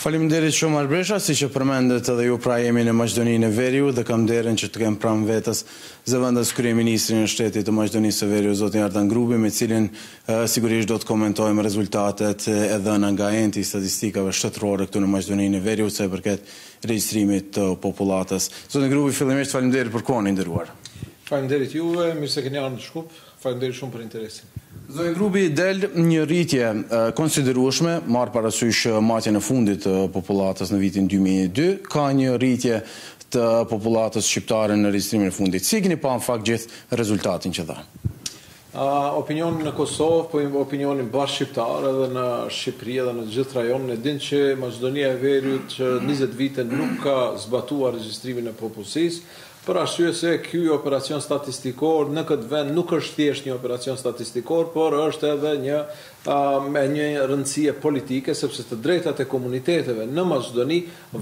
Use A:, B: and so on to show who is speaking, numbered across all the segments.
A: Faleminderit shumë Arbresha, si që përmendet edhe ju pra jemi në Maqedoninë e Veriut dhe kam derën që të kem pranë vetës zëvendës kryeministrin e shtetit të Maqedonisë së Veriut, zotin Ardan Grubi, me cilin sigurisht do të komentojmë rezultatet e dhëna nga enti statistikave shtetërore këtu në Maqedoninë e Veriut sa i përket regjistrimit të popullatës. Zotin Grubi, fillimisht faleminderit për kohën e nderuar.
B: Faleminderit juve, mirë se keni ardhur në Shkup. Faleminderit shumë për interesin.
A: Zotin Grubi, del një rritje konsiderueshme, marrë parasysh matjen e fundit të popullatës në vitin 2002, ka një rritje të popullatës shqiptare në regjistrimin e fundit. Si keni pa në fakt gjithë rezultatin që dha?
B: Opinionin në Kosovë, po opinionin bashkëshqiptar edhe në Shqipëri edhe në gjithë rajonin, e din që Maqedonia e Veriut që 20 vite nuk ka zbatuar regjistrimin e popullsisë, për arsye se ky operacion statistikor në këtë vend nuk është thjesht një operacion statistikor, por është edhe një rëndësie politike, sepse të drejtat e komuniteteve në Maqedoni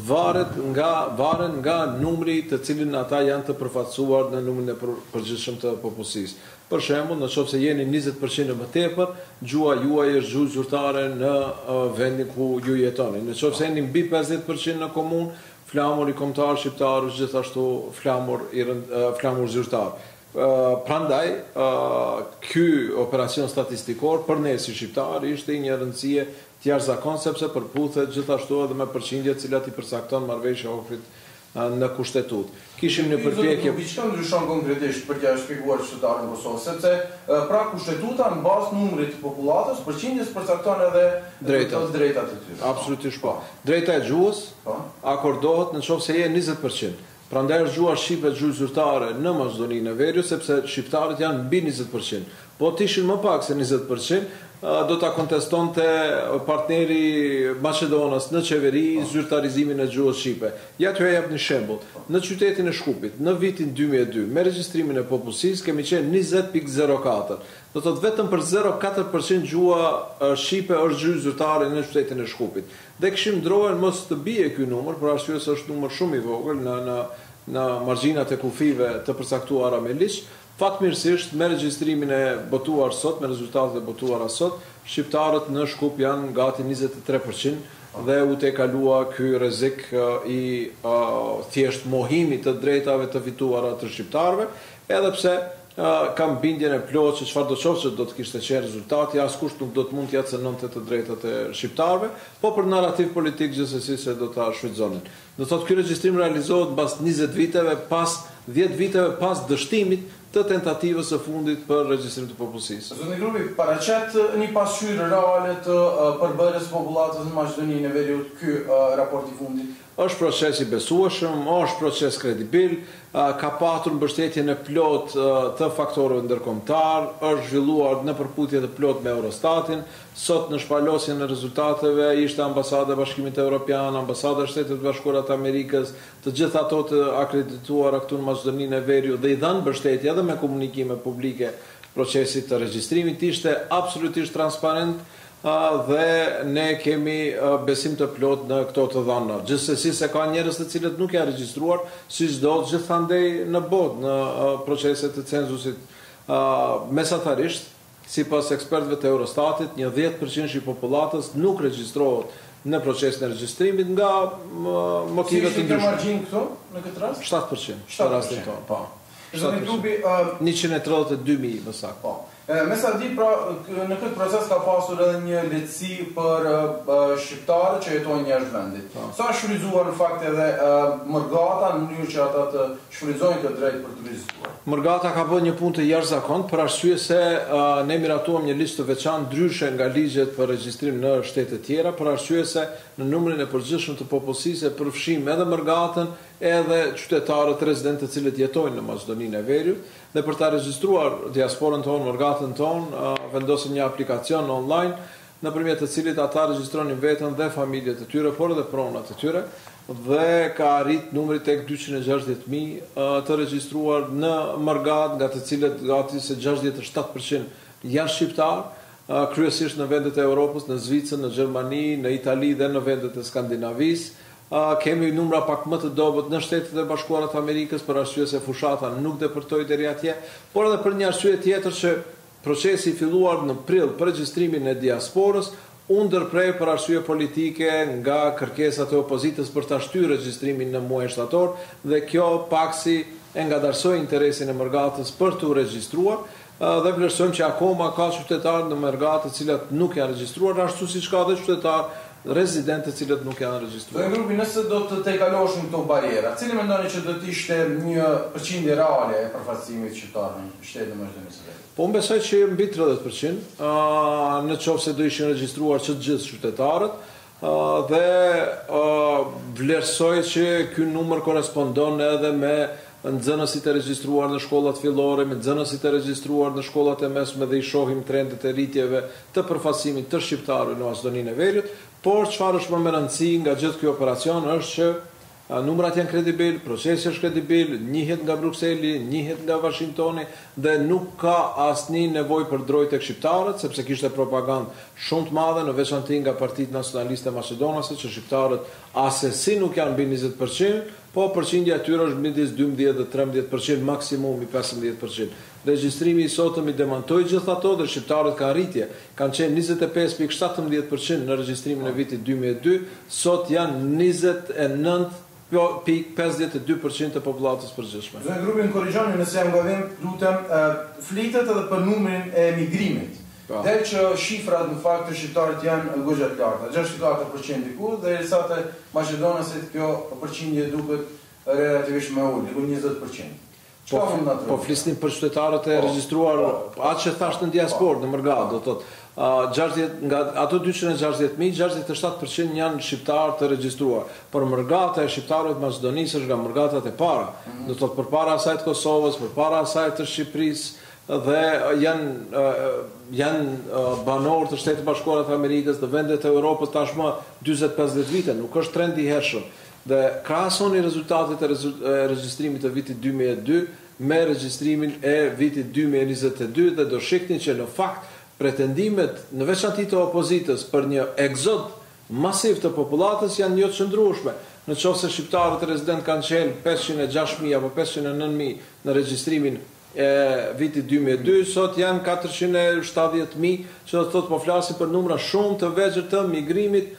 B: varen nga numri të cilin ata janë të përfaqësuar në numrin e përgjithshëm të popullsisë. Për shembull, nëse jeni 20% më tepër, gjua juaj është gjuhë zyrtare në vendin ku ju jetoni. Nëse jeni mbi 50% në komunë, flamur i kombëtar shqiptar është gjithashtu flamur zyrtar. Prandaj, ky operacion statistikor për ne si shqiptar ishte një rëndësie të jashtëzakonshme sepse përputhet gjithashtu edhe me përqindjet cilat i përcakton marrëveshja e Ohrit në kushtetut. Kishim një përpjekje.
A: Çka ndryshon konkretisht për t'ia shpjeguar qytetarën e Kosovës, sepse pra kushtetuta në bazë numrit të popullatës përqindjes përcakton edhe drejtat e tyre.
B: Absolutisht po. Drejta e gjuhës akordohet nëse je 20%. Prandaj është gjuha shqipe gjuhë zyrtare në Maqedoninë e Veriut, sepse shqiptarët janë mbi 20%. Po të ishin më pak se 20%, do ta kontestonte partneri Maqedonas në qeveri zyrtarizimin e gjuhës shqipe. Ja t'ju jap një shembull. Në qytetin e Shkupit, në vitin 2002, me regjistrimin e popullsisë kemi qenë 20.04. Do thotë vetëm për 0.4% gjuha shqipe është gjuhë zyrtare në qytetin e Shkupit. Dhe kishim ndrohen mos të bie ky numër, për arsye se është numër shumë i vogël në margjinat e kufive të përcaktuara me ligj. Fatmirësisht, me regjistrimin e botuar sot, me rezultatet e botuara sot, shqiptarët në Shkup janë gati 23% dhe u te kalua ky rrezik i thjesht mohimit të drejtave të fituara të shqiptarëve, edhe pse kam bindjen e plotë që çfarë do qoftë që do të kishte qenë rezultati, askush nuk do të mund t'ja cënonte të drejtat e shqiptarëve, po për narrativ politik gjithsesi se do ta shfrytëzonin. Do thotë ky regjistrim realizohet mbas 20 viteve, pas 10 viteve pas dështimit të tentativës së fundit për regjistrim të popullsisë.
A: Zotin Grubi, paraqet një pasqyrë reale të përbërjes së popullatës në Maqedoninë e Veriut ky raport i fundit?
B: Është proces i besueshëm, është proces kredibil, ka patur mbështetjen e plot të faktorëve ndërkombëtar, është zhvilluar në përputhje të plot me Eurostatin. Sot në shpalosjen e rezultateve ishte ambasada e Bashkimit Evropian, ambasada e Shtetit Bashkuar të Amerikës, të gjitha ato të akredituara këtu në Maqedoninë e Veriut dhe i dhanë mbështetje edhe me komunikime publike procesit të regjistrimit. Ishte absolutisht transparent dhe ne kemi besim të plot në këto të dhëna. Gjithsesi se ka njerëz të cilët nuk janë regjistruar, siç do gjithandej në botë në proceset e censusit. Mesatarisht, sipas ekspertëve të Eurostatit, një 10% i popullatës nuk regjistrohet në procesin e regjistrimit nga motive të ndryshme.
A: Si margjin këtu në këtë rast?
B: 7% në rastin tonë. Po.
A: Zotin Grubi,
B: 132.000 më saktë.
A: Me sa di, pra, në këtë proces ka pasur edhe një lehtësi për shqiptarët që jetojnë jashtë vendit. Sa shfrytzuar në fakt edhe Mërgata në mënyrë që ata të shfrytëzojnë këtë drejt për të regjistruar?
B: Mërgata ka bërë një punë të jashtëzakonshme për arsye se ne miratuam një listë të veçantë ndryshe nga ligjet për regjistrim në shtete tjera, për arsye se në numrin e përgjithshëm të popullsisë përfshim edhe Mërgatën, edhe qytetarët rezidentë të cilët jetojnë në Maqedoninë e Veriut, dhe për ta regjistruar diasporën tonë, Mërgatën tonë, vendosim një aplikacion online, nëpërmjet të cilit ata regjistronin veten dhe familjet e tyre, por edhe pronat e tyre, dhe ka arrit numri tek 260.000 të regjistruar në Mërgat, nga të cilët gati se 67% janë shqiptar, kryesisht në vendet e Europës, në Zvicër, në Gjermani, në Itali dhe në vendet e Skandinavisë. Kemi numra pak më të dobët në Shtetet e Bashkuara të Amerikës për arsye se fushata nuk depërtoi deri atje, por edhe për një arsye tjetër që procesi i filluar në prill për regjistrimin e diasporës u ndërprej për arsye politike nga kërkesat e opozitës për ta shtyrë regjistrimin në muajin shtator dhe kjo paksi e ngadarsoi interesin e Mërgatës për të regjistruar dhe vlerësojmë që akoma ka qytetarë në Mërgatë të cilat nuk janë regjistruar, ashtu siç ka edhe qytetarë rezidentë të cilët nuk janë regjistruar.
A: Zoti Grupi, nëse do të tejkaloshin këto barriera, cili mendoni që do të ishte një përqindje reale e përfaqësimit shqiptar në shtetin e Maqedonisë së Veriut?
B: Po unë besoj që mbi 30%, në qoftë se do ishin regjistruar të gjithë qytetarët, dhe vlerësoj që ky numër korespondon edhe me nxënësit e regjistruar në shkollat fillore, me nxënësit e regjistruar në shkollat e mesme dhe i shohim trendet e rritjeve të përfaqësimit të shqiptarëve në Maqedoninë e Veriut, por çfarë është më me rëndësi nga gjithë ky operacion është që numrat janë kredibil, procesi është kredibil, njihet nga Brukseli, njihet nga Washingtoni dhe nuk ka asnjë nevojë për drojtë tek shqiptarët, sepse kishte propagandë shumë të madhe në veçanti nga Partitë Nacionaliste Maqedonase që shqiptarët asesi nuk janë mbi 20%, po përqindja e tyre është midis 12 dhe 13%, maksimumi 15%. Regjistrimi i sotëm i demantoi gjithë ato dhe shqiptarët kanë rritje, kanë qenë 25.17% në regjistrimin e vitit 2002, sot janë 29.52% të popullatës përgjithshme.
A: Zoti Grupi, më korrigjoni nëse jam gabim, lutem, flitet edhe për numrin e emigrimit. Dhe që shifrat në fakt të shqiptarët janë goxha të larta, 64% diku, dhe sa të Maqedonasit kjo përqindje duket relativisht më ulë, diku 20%.
B: Po flisnim për qytetarët e regjistruar, atë që thashtë në diasporë, në Mërgatë, do thotë, nga ato 260.000, 67% janë shqiptarë të regjistruar. Por Mërgata e shqiptarëve të Maqedonisë është nga Mërgatat e para. Do thotë përpara asaj të Kosovës, përpara asaj të Shqipërisë, dhe janë banorë të Shtetit Bashkuar të Amerikës, dhe vendet e Europës tashmë 40-50 vite, nuk është trend i hershëm. Dhe krahasoni rezultatet e regjistrimit të vitit 2002 me regjistrimin e vitit 2022 dhe do shihni që në fakt pretendimet në veçanti të opozitës për një egzod masiv të popullatës janë një të qëndrueshme. Në qoftë se shqiptarët rezident kanë qenë 506.000 apo 509.000 në regjistrimin e vitit 2002, sot janë 470.000, që do të thotë po flasim për numra shumë të vegjël të migrimit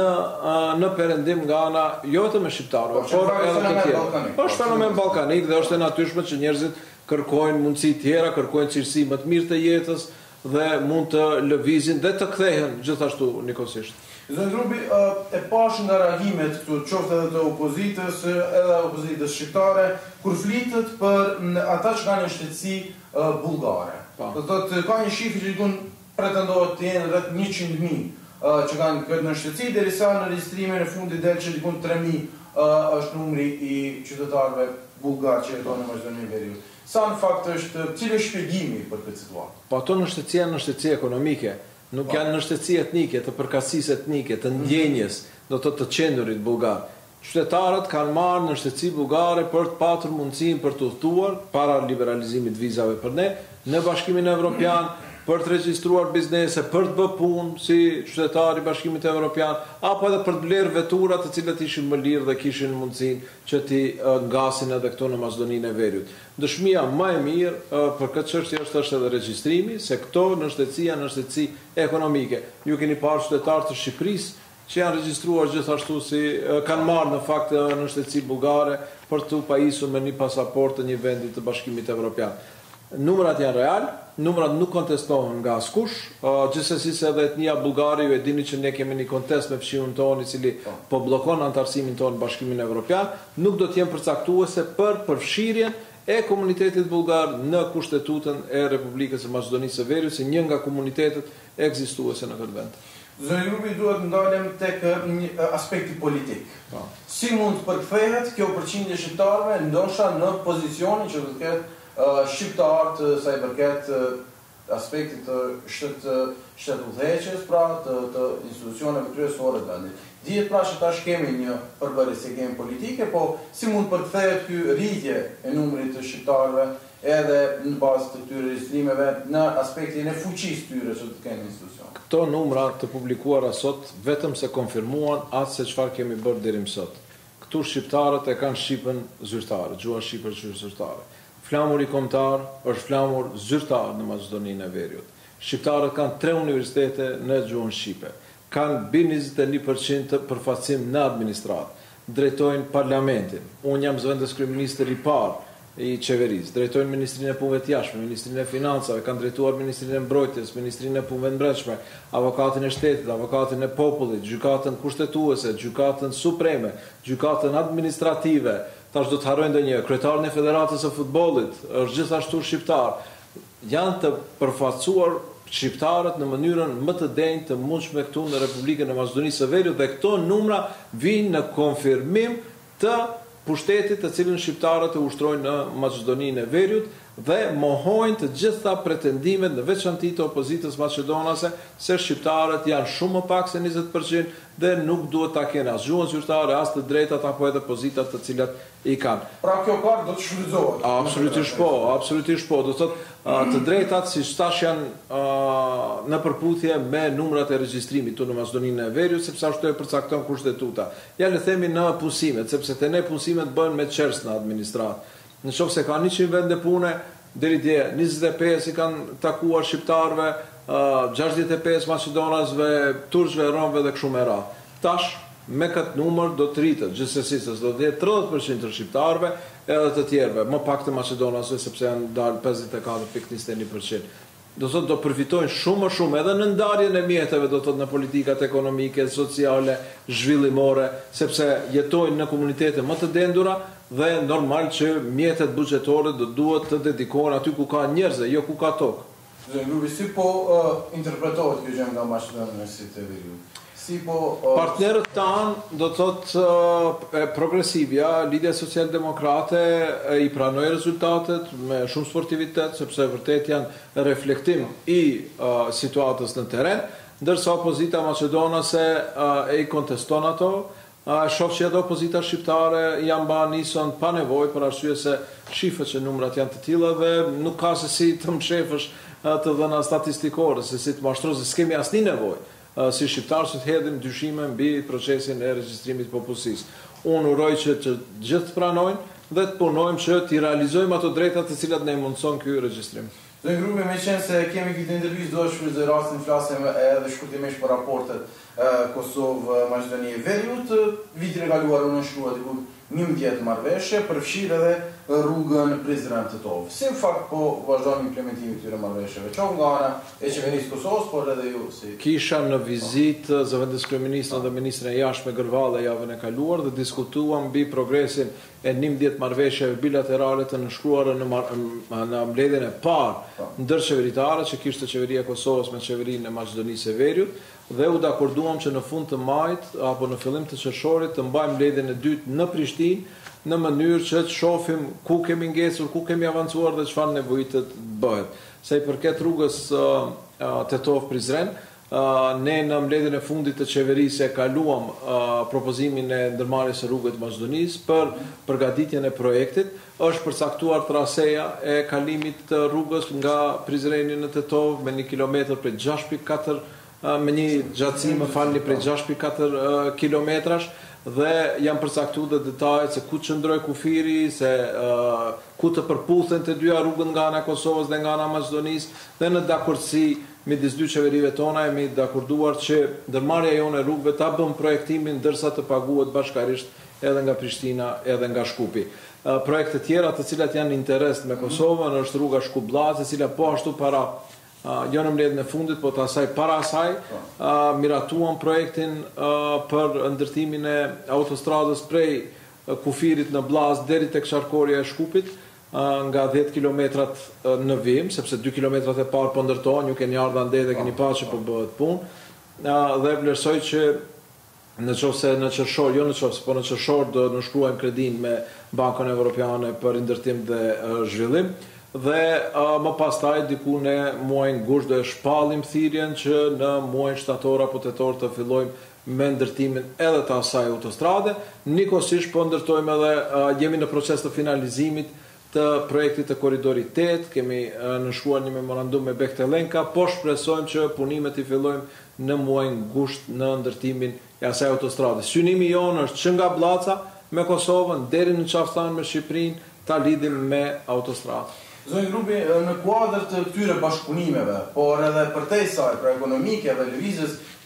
B: në perëndim nga ana jo vetëm e shqiptarëve, por edhe të tjerë. Është fenomen ballkanik dhe është e natyrshme që njerëzit kërkojnë mundësi tjera, kërkojnë cilësi më të mirë të jetës dhe mund të lëvizin dhe të kthehen gjithashtu nikosisht.
A: Zoti Grupi, e pash nga reagimet këtu, qoftë edhe të opozitës, edhe opozitës shqiptare, kur flitet për ata që kanë një shtetësi bullgare. Do thotë ka një shifër që pretendohet të jenë rreth 100.000 që kanë këtë në shtetësi, derisa në regjistrimin e fundit del që 3.000 është numri i qytetarëve bullgar që jetojnë në Maqedoninë e Veriut. Sa në fakt është, cili është shpjegimi për këtë situatë?
B: Po ato në shtetësi janë në shtetësi ekonomike. Nuk janë në shtetësi etnike, të përkatësisë etnike, të ndjenjes, do të qendurit bullgar. Qytetarët kanë marrë në shtetësi bullgare për të patur mundësinë për të udhëtuar para liberalizimit vizave për ne në Bashkimin Evropian, për të regjistruar biznese, për të bërë punë si qytetar i Bashkimit Evropian, apo edhe për të blerë vetura të cilat ishin më lirë dhe kishin mundësinë që t'i ngasin edhe këto në Maqedoninë e Veriut. Dëshmia më e mirë për këtë çështje është edhe regjistrimi, se këto në shtetësi janë në shtetësi ekonomike. Ju keni parë qytetarë të Shqipërisë që janë regjistruar gjithashtu si kanë marrë në fakt në shtetësi bullgare për të pajisur me një pasaportë të një vendi të Bashkimit Evropian. Numrat janë real, numrat nuk kontestohen nga askush, gjithsesi se edhe etnia bullgare, ju e dini që ne kemi një kontest me fshiun tonë i cili po bllokon antarësimin tonë në Bashkimin Evropian, nuk do të jenë përcaktuese për përfshirjen e komunitetit bullgar në kushtetutën e Republikës së Maqedonisë së Veriut si një nga komunitetet ekzistuese në këtë vend.
A: Zoti Grupi, duhet ndalem tek aspekti politik. Si mund të përkthehet kjo përqindje shqiptarëve ndoshta në pozicionin që do të ketë shqiptarët sa i përket aspektit të shtetudhëheqjes, pra të institucioneve kryesore të vendit. Dihet pra që tash kemi një përbërësi, kemi politike, po si mund përkthehet ky rritje e numrit të shqiptarëve edhe në bazë të këtyre regjistrimeve në aspektin e fuqisë tyre që të kenë institucion.
B: Këto numra të publikuara sot vetëm se konfirmuan atë se çfarë kemi bërë deri më sot. Këtu shqiptarët e kanë shqipen zyrtare, gjuha shqipe është zyrtare. Flamuri kombëtar është flamur zyrtar në Maqedoninë e Veriut. Shqiptarët kanë 3 universitete në gjuhën shqipe. kanë mbi 21% të përfaqësim në administratë. Drejtojnë parlamentin. Unë jam zëvendës kryeministër i parë i qeverisë. Drejtojnë Ministrinë e Punëve të Jashtme, Ministrinë e Financave, kanë drejtuar Ministrinë e Mbrojtjes, Ministrinë e Punëve të Brendshme, Avokatin e Shtetit, Avokatin e Popullit, Gjykatën Kushtetuese, Gjykatën Supreme, Gjykatën Administrative. Tash do të harroj ndonjë, kryetarin e Federatës së Futbollit, është gjithashtu shqiptar. Janë të përfaqësuar shqiptarët në mënyrën më të denjë të mundshme këtu në Republikën e Maqedonisë së Veriut dhe këto numra vijnë në konfirmim të pushtetit të cilën shqiptarët e ushtrojnë në Maqedoninë e Veriut dhe mohojnë të gjitha pretendimet në veçanti të opozitës maqedonase se shqiptarët janë shumë më pak se 20% dhe nuk duhet ta kenë as gjuhën zyrtare, as të drejtat apo edhe pozitat të cilat i kanë.
C: Pra kjo kartë do të shfrytëzohet.
B: Absolutisht po. Do thotë të drejtat siç tash janë në përputhje me numrat e regjistrimit këtu në Maqedoninë e Veriut, sepse ashtu e përcakton kushtetuta. Ja le themi në punësimet, sepse te ne punësimet bëhen me çers në administratë. Në qoftë se ka 100 vende pune, deri dje 25 i kanë takuar shqiptarëve, 65 maqedonasve, turqve, romëve dhe kështu me radhë. Tash me këtë numër do të rritet gjithsesi se do të jetë 30% të shqiptarëve edhe të tjerëve, më pak të maqedonasve sepse janë dalë 54.21%. Do thotë do përfitojnë shumë më shumë edhe në ndarjen e mjeteve, do thotë në politikat ekonomike, sociale, zhvillimore, sepse jetojnë në komunitete më të dendura dhe normal që mjetet buxhetore do duhet të dedikohen aty ku ka njerëz, jo ku ka tokë.
C: Grupi, si po interpretohet kjo gjë nga Maqedonia e Veriut?
B: Partnerët tanë do të thotë progresivja, Lidhja Social-Demokrate i pranoi rezultatet me shumë sportivitet, sepse vërtet janë reflektim i situatës në terren, ndërsa opozita maqedonase i konteston ato. Shoh që edhe opozita shqiptare janë ba nisën pa nevojë për arsye se shifet që numrat janë të tilla dhe nuk ka se si të mshefësh të dhëna statistikore, se si të mashtrosh, se s'kemi asnjë nevojë si shqiptarë që të hedhin dyshime mbi procesin e regjistrimit të popullsisë. Unë uroj që të gjithë pranojnë dhe të punojmë që t'i realizojmë ato drejtat të cilat ne mundson ky regjistrim.
C: Dhe grupi, me qenë se kemi këtë intervistë, do shfrytëzoj rastin flasim edhe shkurtimisht për raportet Kosovë-Maqedonia e Veriut. Vitin e kaluar unë shkruaj diku 11 marrëveshje, përfshirë edhe rrugën Prizren-Tetov. Si në fakt po vazhdon implementimi këtyre marrëveshjeve, qoftë nga ana e qeverisë Kosovës, por edhe ju si.
B: Kisha në vizitë zëvendës kryeministra dhe ministrin e jashtme Gërvalla javën e kaluar dhe diskutuam mbi progresin e 11 marrëveshjeve bilaterale të nënshkruara në mbledhjen e parë ndërqeveritare që kishte qeveria e Kosovës me qeverinë e Maqedonisë së Veriut dhe u dakorduam që në fund të majit apo në fillim të qershorit të mbajmë mbledhjen e dytë në Prishtinë në mënyrë që të shohim ku kemi ngesur, ku kemi avancuar dhe çfarë nevojitet bëhet. Sa i përket rrugës Tetov-Prizren, ne në mbledhjen e fundit të qeverisë e kaluam propozimin e ndërmarrjes së rrugës të Maqedonisë për përgatitjen e projektit. Është përcaktuar traseja e kalimit të rrugës nga Prizreni në Tetov me 1 kilometër prej 6.4 me një gjatësi prej 6.4 kilometrash dhe janë përcaktuar dhe detajet se ku qëndroi kufiri, se ku të përputhen të dyja rrugët nga ana e Kosovës dhe nga ana e Maqedonisë dhe në dakordsi midis dy qeverive tona jemi dakorduar që ndërmarrja jonë e rrugëve ta bëm projektimin ndërsa të paguhet bashkarisht edhe nga Prishtina edhe nga Shkupi. Projekte tjera të cilat janë interes me Kosovën është rruga Shkup-Llaç, e cila po ashtu para jo në mbledhjen e fundit, po të asaj para asaj miratuan projektin për ndërtimin e autostradës prej kufirit në Bllaz deri tek sharkorja e Shkupit nga 10 kilometrat në vim, sepse 2 kilometrat e parë po ndërtohen, ju keni ardha ndej dhe keni parë që po bëhet punë dhe vlerësoj që në qoftë në qershor, jo në qoftë, po në qershor do nënshkruajmë kredin me Bankën Evropiane për ndërtim dhe zhvillim. Dhe më pastaj diku në muajin gusht do e shpallim thirrjen që në muajin shtator apo tetor të fillojmë me ndërtimin edhe të asaj autostrade. Nikosisht po ndërtojmë edhe jemi në proces të finalizimit të projektit të korridorit 8, kemi nënshkruar një memorandum me Behtelenka, po shpresojmë që punimet i fillojmë në muajin gusht në ndërtimin e asaj autostrade. Synimi jonë është që nga Bllaca me Kosovën deri në Qaftan me Shqipërinë ta lidhim me autostradë.
C: Zonjë Grupi, në kuadër të këtyre bashkëpunimeve, por edhe përtej saj, pra ekonomike dhe lëvizjes,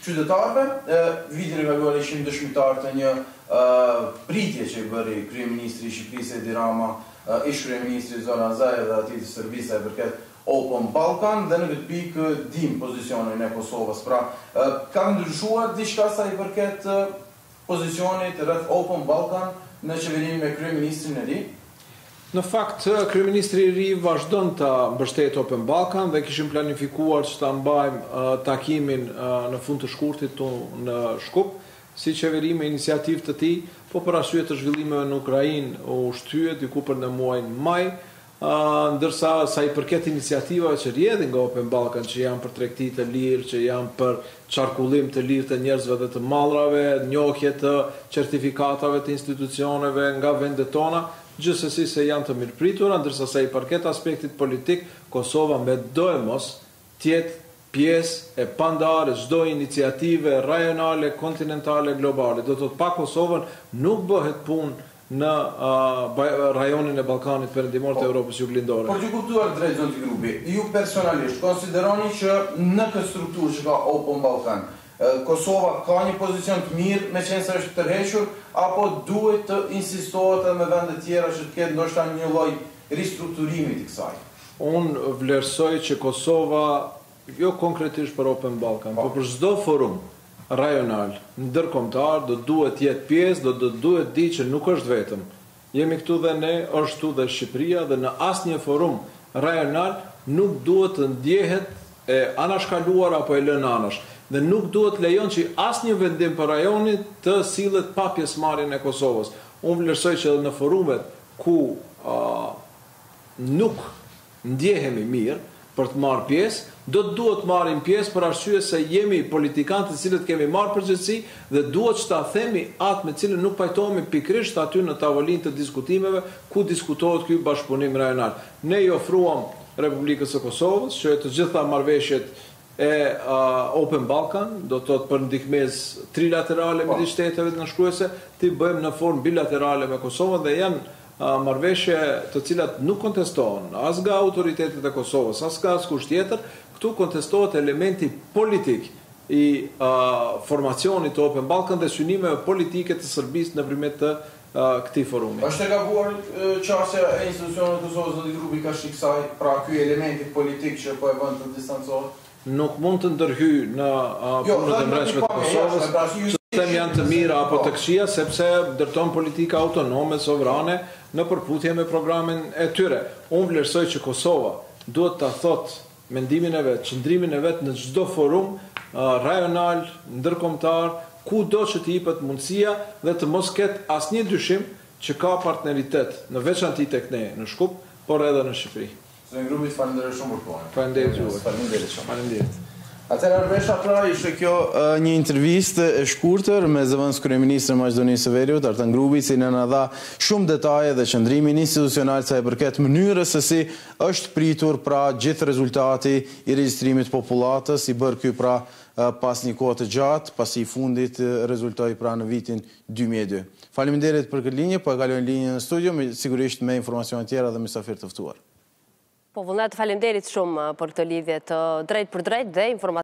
C: qytetarëve. Vitin e kaluar ishim dëshmitar të një pritje që i bëri kryeministri i Shqipërisë Edi Rama, ish kryeministri Zoran Zaev dhe atij të servisa e përket Open Balkan, dhe në këtë pikë dim pozicionin e Kosovës. Pra, ka ndryshuar diçka sa i përket pozicionit rreth Open Balkan në qeverimin me kryeministrin e ri?
B: Në fakt, kryeministri i ri vazhdon të mbështet Open Balkan dhe kishim planifikuar që ta mbajmë takimin në fund të shkurtit në Shkup, si qeveri me iniciativë të tij, po për arsye të zhvillimeve në Ukrainë u shtyhet diku për në muajin maj, ndërsa sa i përket iniciativave që rrjedhin nga Open Balkan, që janë për tregti të lirë, që janë për qarkullim të lirë të njerëzve dhe të mallrave, njohje të certifikatave të institucioneve nga vendet tona, gjithsesi se janë të mirëpritura, ndërsa sa i përket aspektit politik, Kosova me do e mos tjetë pjesë e pandare çdo iniciative rajonale, kontinentale, globale. Do të pa Kosovën nuk bëhet punë në rajonin e Ballkanit Perëndimor të Evropës Juglindore.
C: Por që kuptuar drejt zoti Grubi, ju personalisht konsideroni që në këtë strukturë që ka Open Balkan, Kosova ka një pozicion të mirë me qenë se është tërhequr, apo duhet të insistohet edhe me vende tjera që të ketë ndoshta një lloj ristrukturimi të kësaj?
B: Unë vlerësoj që Kosova, jo konkretisht për Open Balkan, por për çdo forum rajonal, ndërkombëtar, do duhet jetë pjesë, do duhet di që nuk është vetëm. Jemi këtu dhe ne, është këtu dhe Shqipëria, dhe në asnjë forum rajonal nuk duhet të ndjehet e anashkaluar apo e lënë anash. Dhe nuk duhet lejon që asnjë vendim për rajonin të sillet pa pjesëmarrjen e Kosovës. Unë vlerësoj që në forumet ku nuk ndjehemi mirë për të marrë pjesë, do të duhet marrim pjesë për arsye se jemi politikanë të cilët kemi marrë përgjegjësi dhe duhet që ta themi atë me cilën nuk pajtohemi pikërisht aty në tavolinë të diskutimeve ku diskutohet ky bashkëpunim rajonal. Ne i ofruam Republikës së Kosovës që të gjitha marrëveshjet e Open Balkan, do të thotë për ndihmës trilaterale midis shteteve të nënshkruese, ti bëjmë në formë bilaterale me Kosovën dhe janë marrëveshje të cilat nuk kontestohen as nga autoritetet e Kosovës, as nga askush tjetër. Këtu kontestohet elementi politik i formacionit të Open Balkan dhe synimeve politike të Serbisë nëpërmjet të këtij forumi.
C: Është e gabuar çështja e institucionit të Kosovës dhe grupi ka shiksaj, pra ky elementi politik që po e bën të distancohet?
B: Nuk mund të ndërhyj në punët e mbrojtësve të Kosovës, që them janë të mira apo të këqija, sepse ndërton politika autonome, sovrane, në përputhje me programin e tyre. Unë vlerësoj që Kosova duhet ta thotë mendimin e vet, qëndrimin e vet në çdo forum rajonal, ndërkombëtar, kudo që të jepet mundësia dhe të mos ketë asnjë dyshim që ka partneritet në veçantë tek ne në Shkup, por edhe në Shqipëri.
C: Zënë grupit falenderoj shumë për kohën.
B: Faleminderit juve.
C: Faleminderit shumë.
B: Faleminderit.
C: Atëherë Arbesha, pra ishte kjo një intervistë e shkurtër me zëvendës kryeministrin e Maqedonisë së Veriut, Artan Grubi, i cili na dha shumë detaje dhe qëndrimin institucional sa i përket mënyrës se si është pritur pra gjithë rezultati i regjistrimit popullatës, i bërë ky pra pas një kohë të gjatë, pasi i fundit rezultoi pra në vitin 2002. Faleminderit për këtë linjë, po e kalojnë linjën në studio, sigurisht me informacione tjera dhe mysafir të ftuar.
D: Po vullnet, faleminderit shumë për këtë lidhje të drejt për drejt dhe informacion.